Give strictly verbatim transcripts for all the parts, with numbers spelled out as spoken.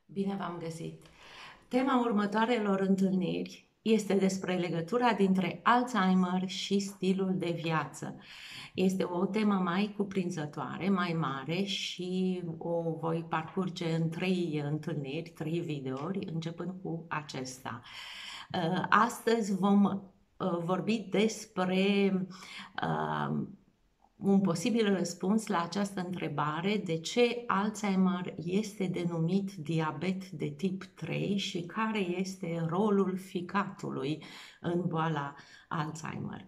Bine v-am găsit! Tema următoarelor întâlniri este despre legătura dintre Alzheimer și stilul de viață. Este o temă mai cuprinzătoare, mai mare și o voi parcurge în trei întâlniri, trei videouri, începând cu acesta. Astăzi vom vorbi despre uh, un posibil răspuns la această întrebare: de ce Alzheimer este denumit diabet de tip trei și care este rolul ficatului în boala Alzheimer.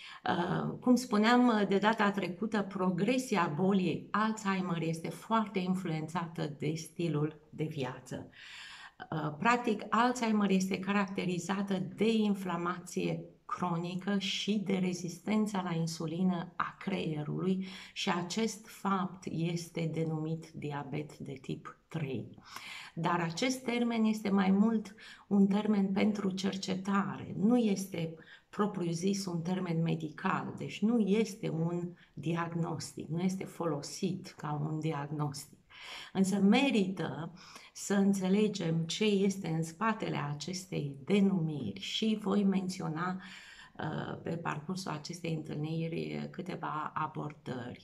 Cum spuneam de data trecută, progresia bolii Alzheimer este foarte influențată de stilul de viață. Practic, Alzheimer este caracterizată de inflamație cronică și de rezistența la insulină a creierului și acest fapt este denumit diabet de tip trei. Dar acest termen este mai mult un termen pentru cercetare, nu este propriu zis un termen medical, deci nu este un diagnostic, nu este folosit ca un diagnostic. Însă merită să înțelegem ce este în spatele acestei denumiri și voi menționa uh, pe parcursul acestei întâlniri câteva abordări.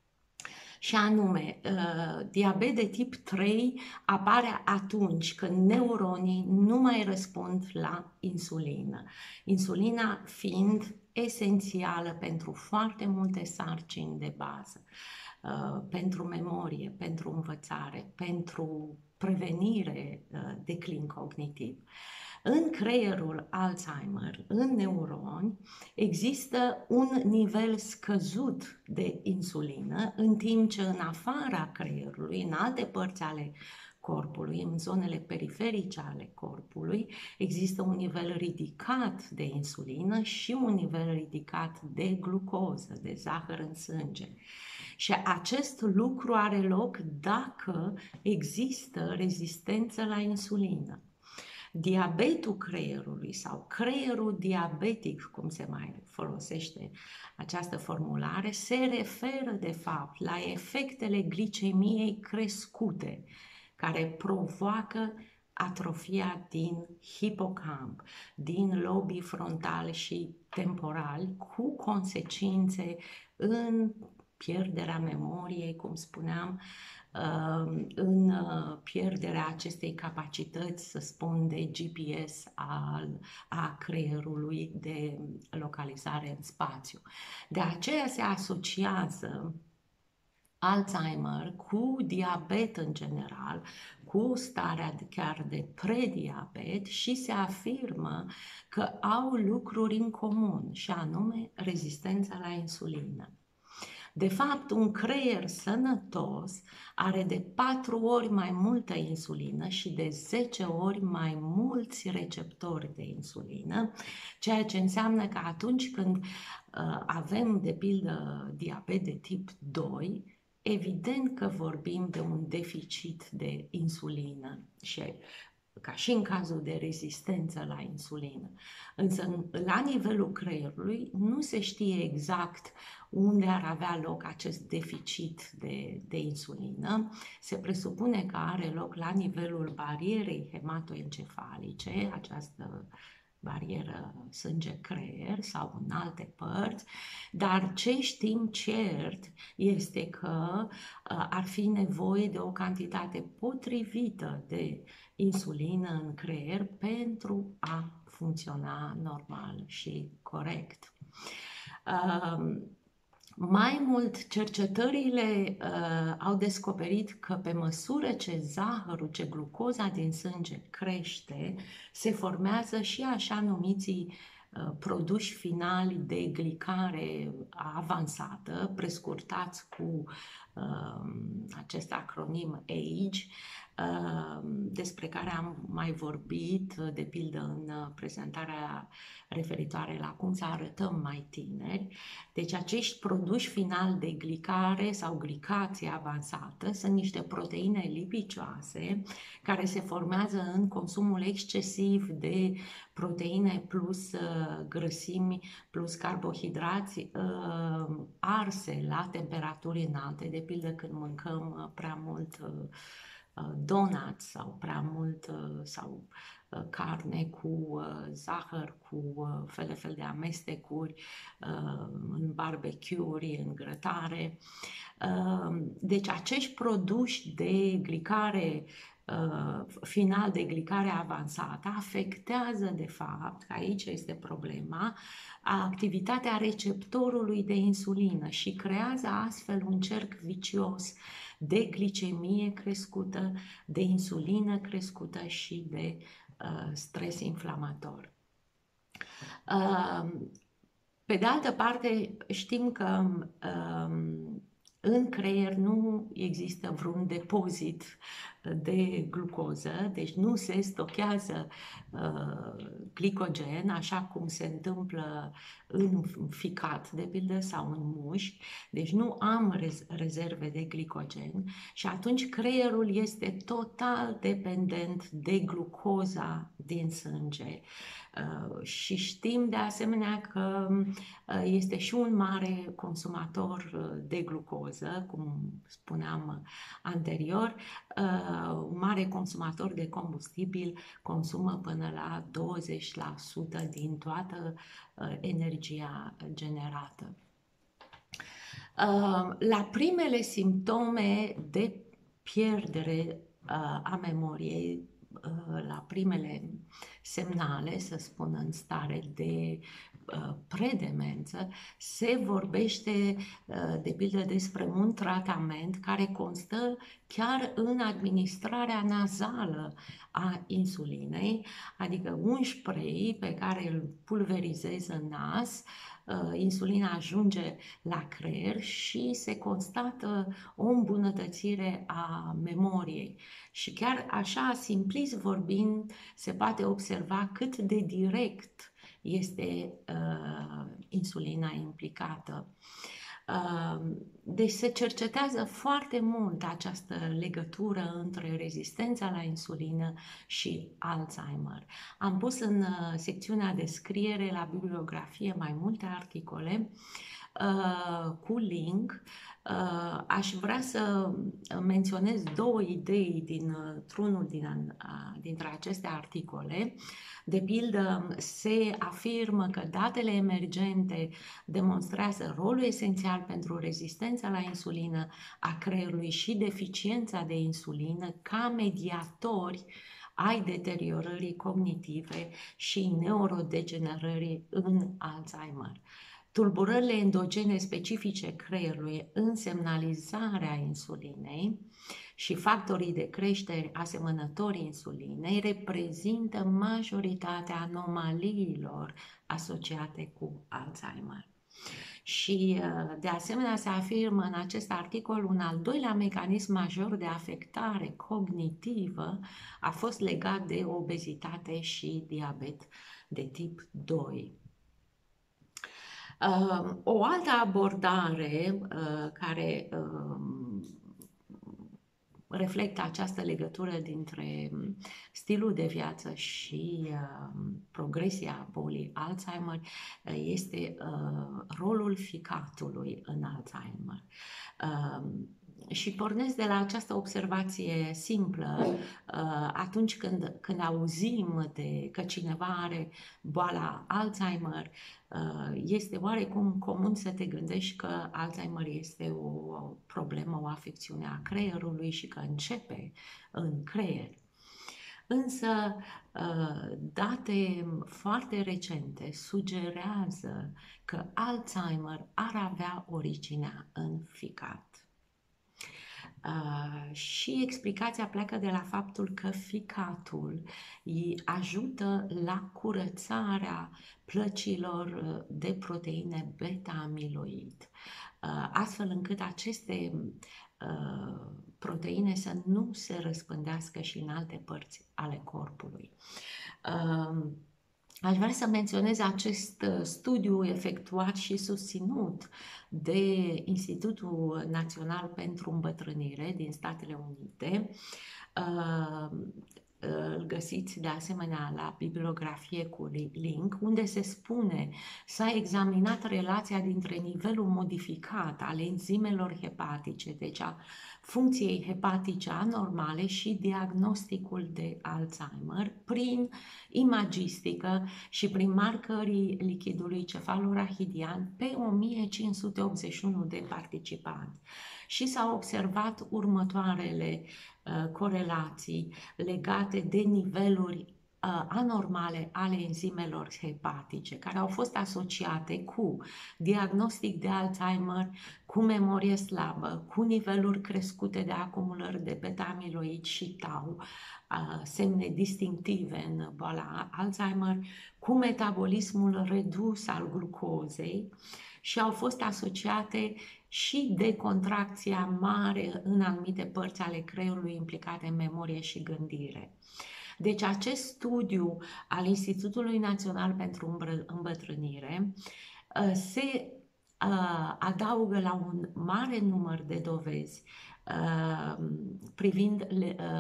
Și anume, uh, diabet de tip trei apare atunci când neuronii nu mai răspund la insulină. Insulina fiind esențială pentru foarte multe sarcini de bază. Uh, pentru memorie, pentru învățare, pentru prevenire, uh, declin cognitiv. În creierul Alzheimer, în neuroni, există un nivel scăzut de insulină, în timp ce în afara creierului, în alte părți ale corpului, în zonele periferice ale corpului, există un nivel ridicat de insulină și un nivel ridicat de glucoză, de zahăr în sânge. Și acest lucru are loc dacă există rezistență la insulină. Diabetul creierului sau creierul diabetic, cum se mai folosește această formulare, se referă de fapt la efectele glicemiei crescute, care provoacă atrofia din hipocamp, din lobii frontali și temporali, cu consecințe în pierderea memoriei, cum spuneam, în pierderea acestei capacități, să spun, de G P S al, a creierului de localizare în spațiu. De aceea se asociază Alzheimer cu diabet în general, cu starea chiar de prediabet și se afirmă că au lucruri în comun, și anume rezistența la insulină. De fapt, un creier sănătos are de patru ori mai multă insulină și de zece ori mai mulți receptori de insulină, ceea ce înseamnă că atunci când uh, avem, de pildă, diabet de tip doi, evident că vorbim de un deficit de insulină și ca și în cazul de rezistență la insulină. Însă, la nivelul creierului, nu se știe exact unde ar avea loc acest deficit de, de insulină. Se presupune că are loc la nivelul barierei hematoencefalice, această barieră sânge-creier sau în alte părți, dar ce știm cert este că uh, ar fi nevoie de o cantitate potrivită de insulină în creier pentru a funcționa normal și corect. Uh, Mai mult, cercetările uh, au descoperit că pe măsură ce zahărul, ce glucoza din sânge crește, se formează și așa numiții uh, produși finali de glicare avansată, prescurtați cu uh, acest acronim A G E, despre care am mai vorbit, de pildă în prezentarea referitoare la cum să arătăm mai tineri. Deci acești produși finali de glicare sau glicație avansată sunt niște proteine lipicioase care se formează în consumul excesiv de proteine plus grăsimi plus carbohidrați arse la temperaturi înalte, de pildă când mâncăm prea mult donuts sau prea mult sau carne cu zahăr, cu fel de fel de amestecuri, în barbecue-uri, în grătare. Deci acești produși de glicare final, de glicare avansată, afectează de fapt, că aici este problema, activitatea receptorului de insulină și creează astfel un cerc vicios de glicemie crescută, de insulină crescută și de uh, stres inflamator. Uh, pe de altă parte, știm că uh, în creier nu există vreun depozit de glucoză, deci nu se stochează uh, glicogen, așa cum se întâmplă în ficat, de pildă, sau în mușchi, deci nu am rez rezerve de glicogen și atunci creierul este total dependent de glucoza din sânge. Uh, și știm de asemenea că uh, este și un mare consumator de glucoză, cum spuneam anterior, uh, un mare consumator de combustibil consumă până la douăzeci la sută din toată uh, energia generată. Uh, la primele simptome de pierdere uh, a memoriei, la primele semnale, să spun, în stare de uh, predemență, se vorbește uh, de pildă despre un tratament care constă chiar în administrarea nazală a insulinei, adică un spray pe care îl pulverizezi în nas, uh, insulina ajunge la creier și se constată o îmbunătățire a memoriei. Și chiar așa, simplist vorbind, se poate observa cât de direct este uh, insulina implicată. Uh, deci se cercetează foarte mult această legătură între rezistența la insulină și Alzheimer. Am pus în uh, secțiunea descriere la bibliografie mai multe articole uh, cu link. Uh, aș vrea să menționez două idei dintr-unul din, uh, dintre aceste articole. De pildă, se afirmă că datele emergente demonstrează rolul esențial pentru rezistența la insulină a creierului și deficiența de insulină ca mediatori ai deteriorării cognitive și neurodegenerării în Alzheimer. Tulburările endogene specifice creierului în semnalizarea insulinei și factorii de creștere asemănători insulinei reprezintă majoritatea anomaliilor asociate cu Alzheimer. Și de asemenea se afirmă în acest articol un al doilea mecanism major de afectare cognitivă a fost legat de obezitate și diabet de tip doi. Uh, o altă abordare uh, care uh, reflectă această legătură dintre stilul de viață și uh, progresia bolii Alzheimer uh, este uh, rolul ficatului în Alzheimer. Uh, Și pornesc de la această observație simplă, atunci când, când auzim de că cineva are boala Alzheimer, este oarecum comun să te gândești că Alzheimer este o problemă, o afecțiune a creierului și că începe în creier. Însă, date foarte recente sugerează că Alzheimer ar avea originea în ficat. Uh, și explicația pleacă de la faptul că ficatul îi ajută la curățarea plăcilor de proteine beta-amiloid, uh, astfel încât aceste uh, proteine să nu se răspândească și în alte părți ale corpului. Uh, Aș vrea să menționez acest studiu efectuat și susținut de Institutul Național pentru Îmbătrânire din Statele Unite. Îl găsiți de asemenea la bibliografie cu link, unde se spune s-a examinat relația dintre nivelul modificat al enzimelor hepatice, deci a funcției hepatice anormale și diagnosticul de Alzheimer prin imagistică și prin marcării lichidului cefalorahidian pe o mie cinci sute optzeci și unu de participanți. Și s-au observat următoarele uh, corelații legate de niveluri uh, anormale ale enzimelor hepatice, care au fost asociate cu diagnostic de Alzheimer, cu memorie slabă, cu niveluri crescute de acumulări de beta-amiloid și tau, uh, semne distinctive în boala Alzheimer, cu metabolismul redus al glucozei și au fost asociate și de contracția mare în anumite părți ale creierului implicate în memorie și gândire. Deci acest studiu al Institutului Național pentru Îmbătrânire se adaugă la un mare număr de dovezi privind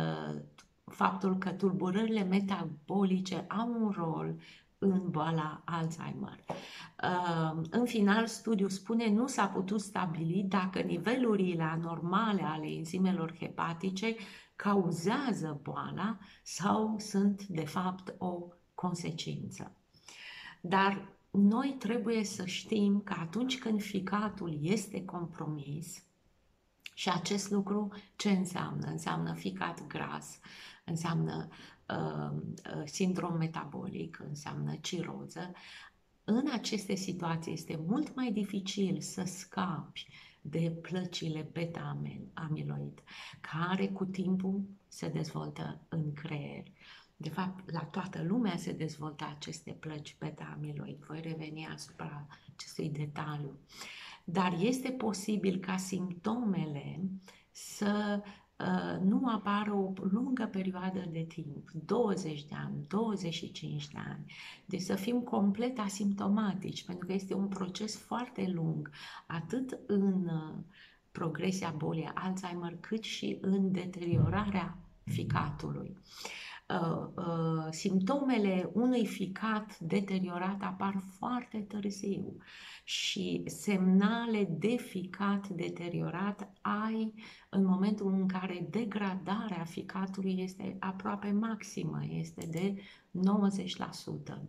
faptul că tulburările metabolice au un rol în boala Alzheimer. În final, studiul spune nu s-a putut stabili dacă nivelurile anormale ale enzimelor hepatice cauzează boala sau sunt, de fapt, o consecință. Dar noi trebuie să știm că atunci când ficatul este compromis, și acest lucru ce înseamnă? Înseamnă ficat gras, înseamnă uh, sindrom metabolic, înseamnă ciroză. În aceste situații este mult mai dificil să scapi de plăcile beta-amiloid, care cu timpul se dezvoltă în creier. De fapt, la toată lumea se dezvoltă aceste plăci beta-amiloid. Voi reveni asupra acestui detaliu. Dar este posibil ca simptomele să uh, nu apară o lungă perioadă de timp, douăzeci de ani, douăzeci și cinci de ani. Deci să fim complet asimptomatici, pentru că este un proces foarte lung, atât în uh, progresia bolii Alzheimer, cât și în deteriorarea ficatului. Uh, uh, simptomele unui ficat deteriorat apar foarte târziu și semnale de ficat deteriorat ai în momentul în care degradarea ficatului este aproape maximă, este de nouăzeci la sută.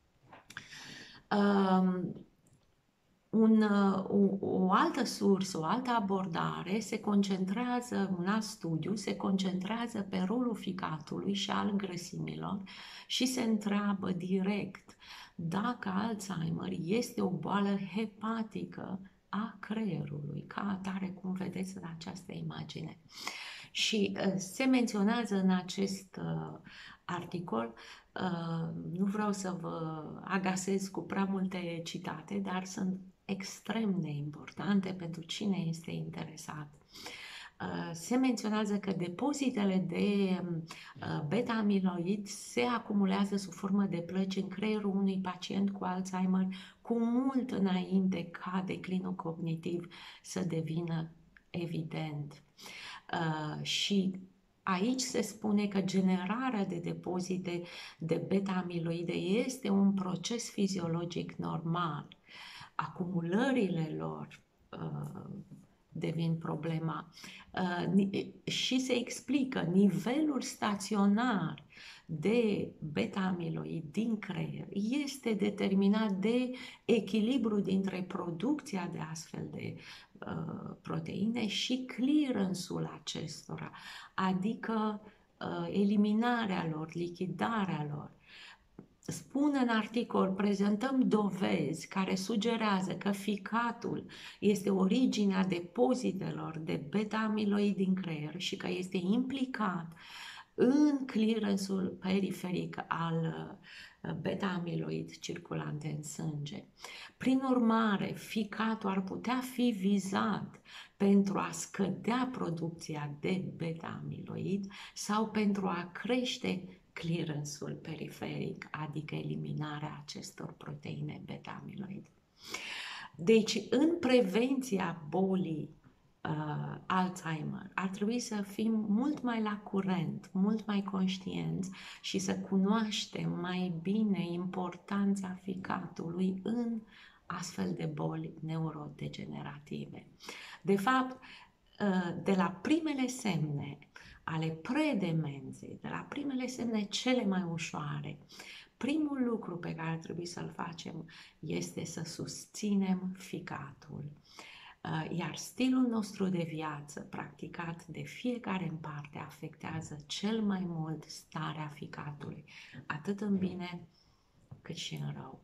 Uh, Un, o, o altă sursă, o altă abordare se concentrează, un alt studiu se concentrează pe rolul ficatului și al grăsimilor și se întreabă direct dacă Alzheimer este o boală hepatică a creierului, ca atare cum vedeți în această imagine. Și uh, se menționează în acest uh, articol, uh, nu vreau să vă agasez cu prea multe citate, dar sunt extrem de importante pentru cine este interesat. Se menționează că depozitele de beta-amiloid se acumulează sub formă de plăci în creierul unui pacient cu Alzheimer cu mult înainte ca declinul cognitiv să devină evident. Și aici se spune că generarea de depozite de beta-amiloide este un proces fiziologic normal. Acumulările lor uh, devin problema uh, și se explică nivelul staționar de beta-amiloid din creier este determinat de echilibru dintre producția de astfel de uh, proteine și clearance-ul acestora, adică uh, eliminarea lor, lichidarea lor. Spun în articol, prezentăm dovezi care sugerează că ficatul este originea depozitelor de beta-amiloid din creier și că este implicat în clearance-ul periferic al beta-amiloid circulante în sânge. Prin urmare, ficatul ar putea fi vizat pentru a scădea producția de beta-amiloid sau pentru a crește clearance-ul periferic, adică eliminarea acestor proteine beta-amiloid. Deci, în prevenția bolii uh, Alzheimer, ar trebui să fim mult mai la curent, mult mai conștienți și să cunoaștem mai bine importanța ficatului în astfel de boli neurodegenerative. De fapt, de la primele semne ale predemenței, de la primele semne cele mai ușoare, primul lucru pe care trebuie să-l facem este să susținem ficatul. Iar stilul nostru de viață, practicat de fiecare în parte, afectează cel mai mult starea ficatului, atât în bine cât și în rău.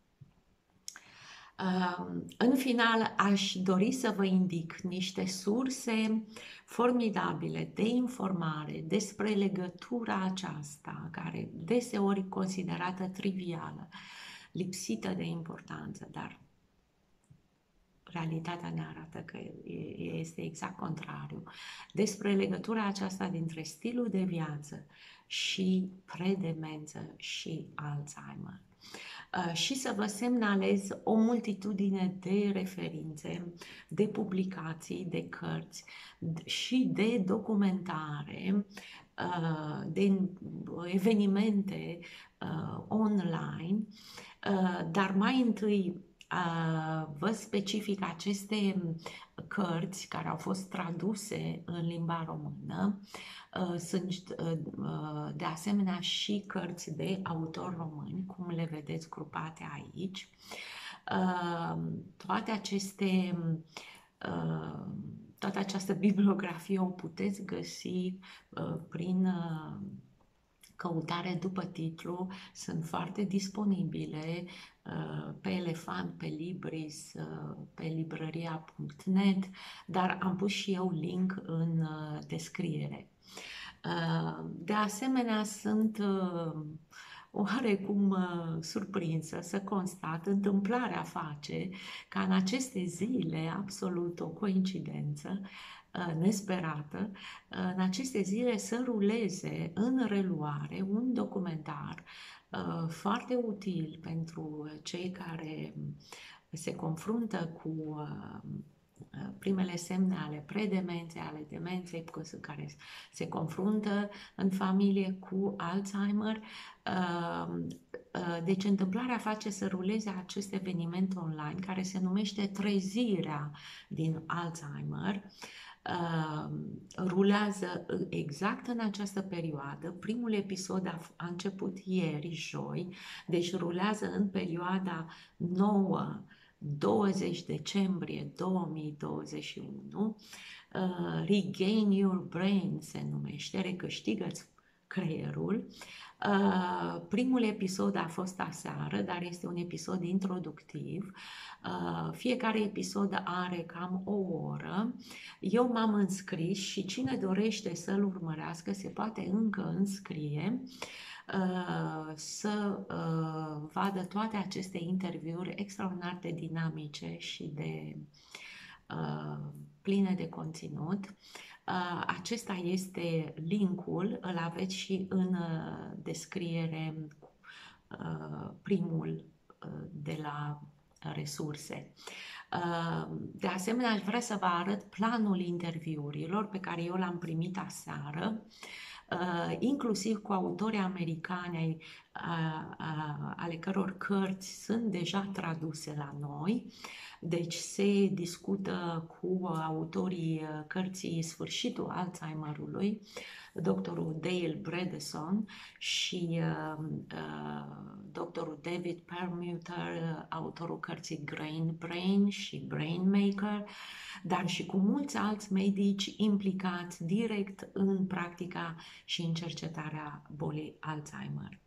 În final, aș dori să vă indic niște surse formidabile de informare despre legătura aceasta, care deseori e considerată trivială, lipsită de importanță, dar realitatea ne arată că este exact contrariu. Despre legătura aceasta dintre stilul de viață și predemență și Alzheimer. Uh, și să vă semnalez o multitudine de referințe, de publicații, de cărți și de documentare, uh, de evenimente uh, online, dar mai întâi vă specific aceste cărți care au fost traduse în limba română. Sunt de asemenea și cărți de autori români, cum le vedeți grupate aici. Toate aceste, toată această bibliografie o puteți găsi prin căutare după titlu, sunt foarte disponibile pe Elefant, pe Libris, pe librăria punct net, dar am pus și eu link în descriere. De asemenea, sunt oarecum surprinsă să constat, întâmplarea face ca în aceste zile, absolut o coincidență nesperată, în aceste zile să ruleze în reluare un documentar foarte util pentru cei care se confruntă cu primele semne ale predemenței, ale demenței, care se confruntă în familie cu Alzheimer. Deci întâmplarea face să ruleze acest eveniment online care se numește Trezirea din Alzheimer. Uh, rulează exact în această perioadă. Primul episod a, a început ieri, joi, deci rulează în perioada nouă douăzeci decembrie două mii douăzeci și unu. Uh, Regain Your Brain se numește, recâștigă-ți creierul. Uh, primul episod a fost aseară, dar este un episod introductiv. Uh, fiecare episod are cam o oră. Eu m-am înscris și cine dorește să-l urmărească se poate încă înscrie uh, să uh, vadă toate aceste interviuri extraordinar de dinamice și de uh, pline de conținut. Uh, acesta este linkul, îl aveți și în uh, descriere, uh, primul uh, de la resurse. Uh, de asemenea, aș vrea să vă arăt planul interviurilor pe care eu l-am primit aseară, uh, inclusiv cu autorii americani uh, uh, ale căror cărți sunt deja traduse la noi. Deci se discută cu autorii cărții Sfârșitul Alzheimerului, doctorul Dale Bredesen și uh, uh, doctorul David Perlmutter, autorul cărții Grain Brain și Brain Maker, dar și cu mulți alți medici implicați direct în practica și în cercetarea bolii Alzheimer.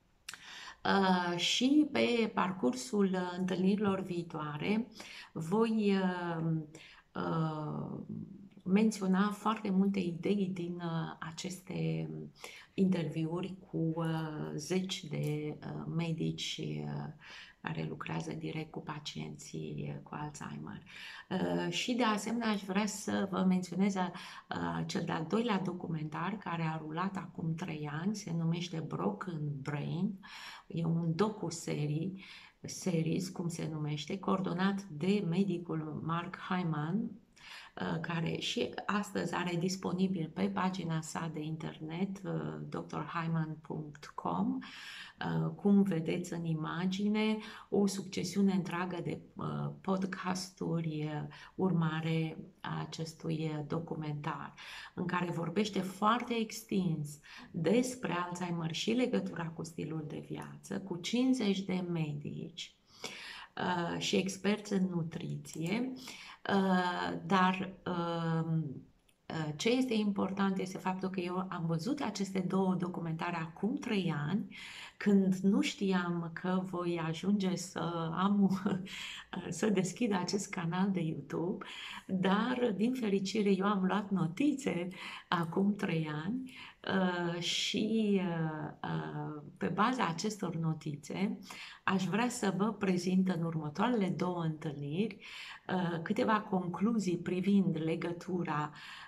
Uh, și pe parcursul uh, întâlnirilor viitoare voi uh, uh, menționa foarte multe idei din uh, aceste interviuri cu uh, zeci de uh, medici uh, care lucrează direct cu pacienții cu Alzheimer. Uh, și de asemenea aș vrea să vă menționez uh, cel de-al doilea documentar care a rulat acum trei ani, se numește Broken Brain, e un docu-serie, series, cum se numește, coordonat de medicul Mark Hyman, care și astăzi are disponibil pe pagina sa de internet d r hyman punct com, cum vedeți în imagine, o succesiune întreagă de podcasturi urmare a acestui documentar, în care vorbește foarte extins despre Alzheimer și legătura cu stilul de viață, cu cincizeci de medici uh, și experți în nutriție, uh, dar uh, ce este important este faptul că eu am văzut aceste două documentare acum trei ani, când nu știam că voi ajunge să am, să deschid acest canal de YouTube, dar din fericire eu am luat notițe acum trei ani și pe baza acestor notițe aș vrea să vă prezint în următoarele două întâlniri câteva concluzii privind legătura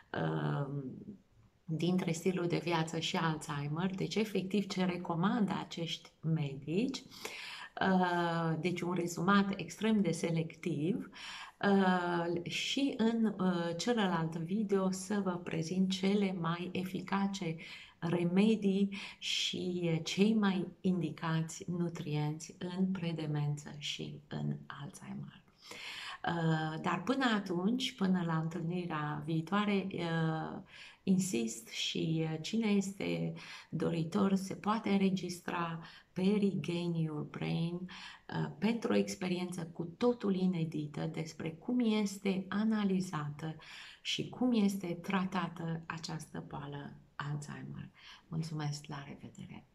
dintre stilul de viață și Alzheimer, deci efectiv ce recomandă acești medici, deci un rezumat extrem de selectiv, și în celălalt video să vă prezint cele mai eficace remedii și cei mai indicați nutrienți în predemență și în Alzheimer. Dar până atunci, până la întâlnirea viitoare, insist și cine este doritor se poate înregistra pe Regain Your Brain pentru o experiență cu totul inedită despre cum este analizată și cum este tratată această boală Alzheimer. Mulțumesc, la revedere!